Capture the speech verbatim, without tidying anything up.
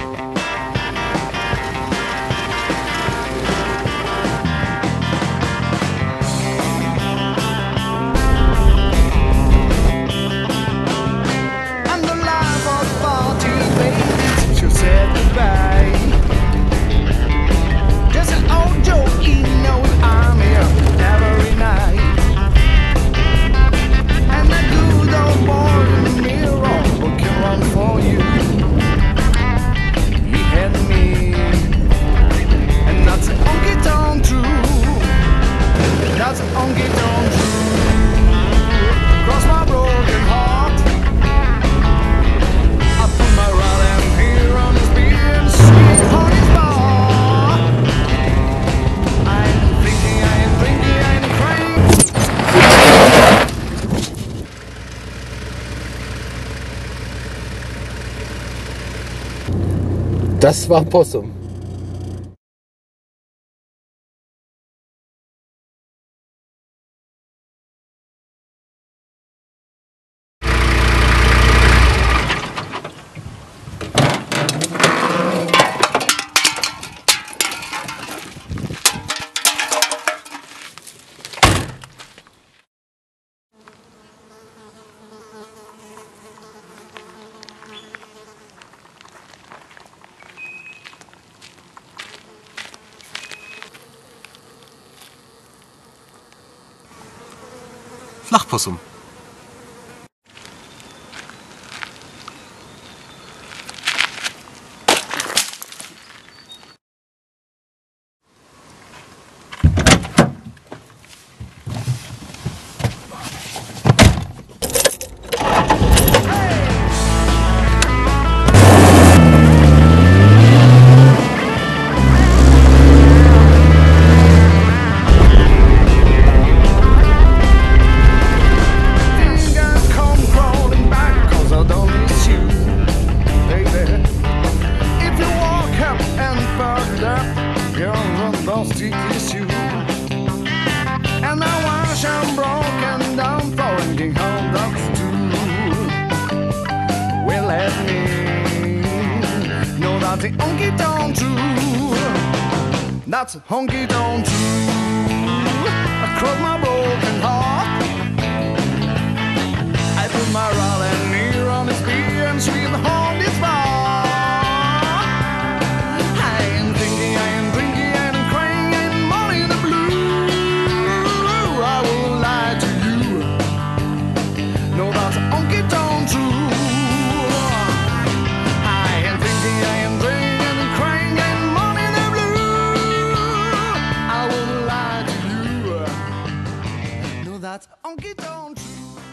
Das war Possum. Flachpossum. And now I'm broken down for ending home, that's true. Well, let me know that the honky tonk true. That's honky tonk true. Across my broken heart, I put my rolling near on his beer and sweet home this bar. That's honky tonk true.